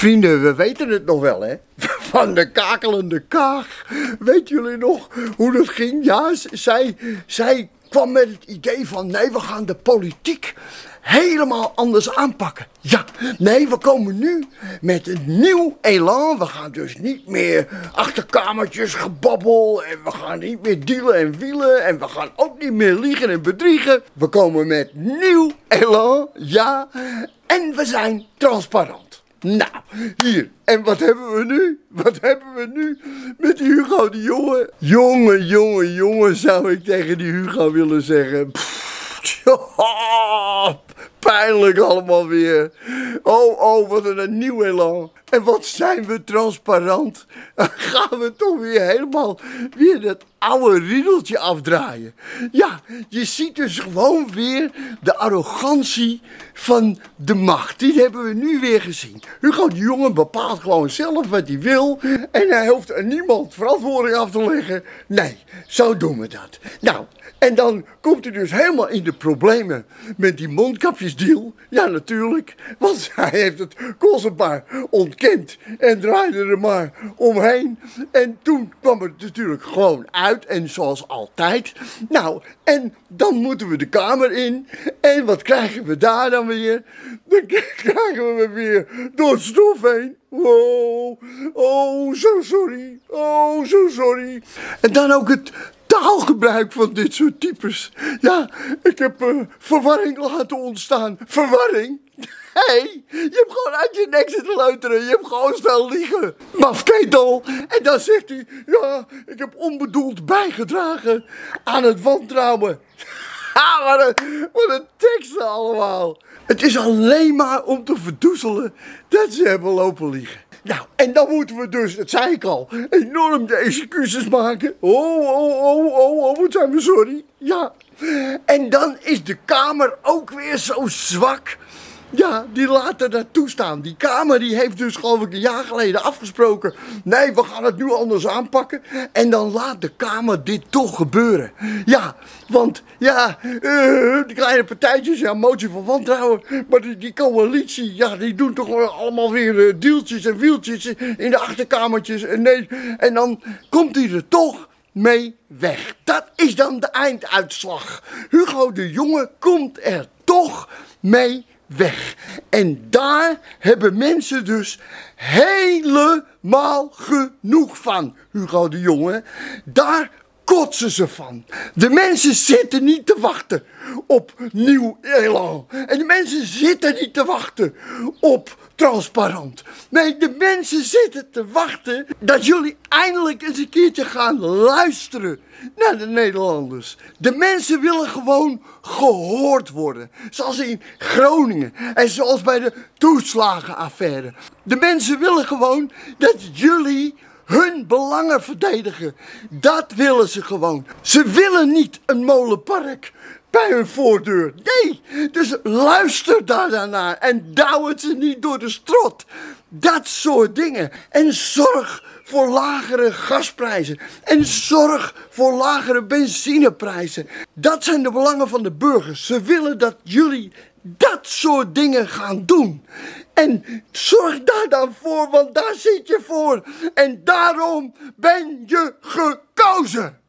Vrienden, we weten het nog wel, hè? Van de kakelende kaag. Weet jullie nog hoe dat ging? Ja, zij kwam met het idee van, nee, we gaan de politiek helemaal anders aanpakken. Ja, nee, we komen nu met een nieuw elan. We gaan dus niet meer achterkamertjes gebabbel. En we gaan niet meer dealen en wielen. En we gaan ook niet meer liegen en bedriegen. We komen met nieuw elan, ja. En we zijn transparant. Nou, hier. En wat hebben we nu? Wat hebben we nu met die Hugo de Jonge? Jongen, zou ik tegen die Hugo willen zeggen. Pijnlijk allemaal weer. Oh, wat een nieuw elan. En wat zijn we transparant. Dan gaan we toch weer helemaal dat oude riedeltje afdraaien. Ja, je ziet dus gewoon weer de arrogantie van de macht. Die hebben we nu weer gezien. Hugo de Jonge bepaalt gewoon zelf wat hij wil. En hij hoeft aan niemand verantwoording af te leggen. Nee, zo doen we dat. Nou, en dan komt hij dus helemaal in de problemen met die mondkapjesdeal. Ja, natuurlijk. Want hij heeft het kostbaar ontkend en draaide er maar omheen. En toen kwam het natuurlijk gewoon uit. En zoals altijd. Nou, en dan moeten we de Kamer in. En wat krijgen we daar dan weer? Dan krijgen we weer door het stof heen. Wow. Oh, zo sorry. Oh, zo sorry. En dan ook het taalgebruik van dit soort types. Ja, ik heb verwarring laten ontstaan. Verwarring? Nee, je hebt gewoon uit je nek zitten luisteren. Je hebt gewoon staan liegen. Mafketel. En dan zegt hij, ja, ik heb onbedoeld bijgedragen aan het wantrouwen. Wat een teksten allemaal. Het is alleen maar om te verdoezelen dat ze hebben lopen liegen. Nou, en dan moeten we dus, dat zei ik al, enorm de excuses maken. Oh, wat zijn we sorry. Ja. En dan is de Kamer ook weer zo zwak. Ja, die laten dat toestaan. Die Kamer die heeft dus geloof ik een jaar geleden afgesproken. Nee, we gaan het nu anders aanpakken. En dan laat de Kamer dit toch gebeuren. Ja, want ja, die kleine partijtjes, ja, motie van wantrouwen. Maar die coalitie, ja, die doen toch allemaal weer deeltjes en wieltjes in de achterkamertjes. En nee, en dan komt hij er toch mee weg. Dat is dan de einduitslag. Hugo de Jonge komt er toch mee weg. En daar hebben mensen dus helemaal genoeg van, Hugo de Jonge. Daar kotsen ze van. De mensen zitten niet te wachten op nieuw elan. En de mensen zitten niet te wachten op transparant. Nee, de mensen zitten te wachten dat jullie eindelijk eens een keertje gaan luisteren naar de Nederlanders. De mensen willen gewoon gehoord worden. Zoals in Groningen en zoals bij de toeslagenaffaire. De mensen willen gewoon dat jullie hun belangen verdedigen. Dat willen ze gewoon. Ze willen niet een molenpark bij hun voordeur. Nee, dus luister daar naar en douw het ze niet door de strot. Dat soort dingen. En zorg voor lagere gasprijzen. En zorg voor lagere benzineprijzen. Dat zijn de belangen van de burgers. Ze willen dat jullie dat soort dingen gaan doen. En zorg daar dan voor, want daar zit je voor. En daarom ben je gekozen.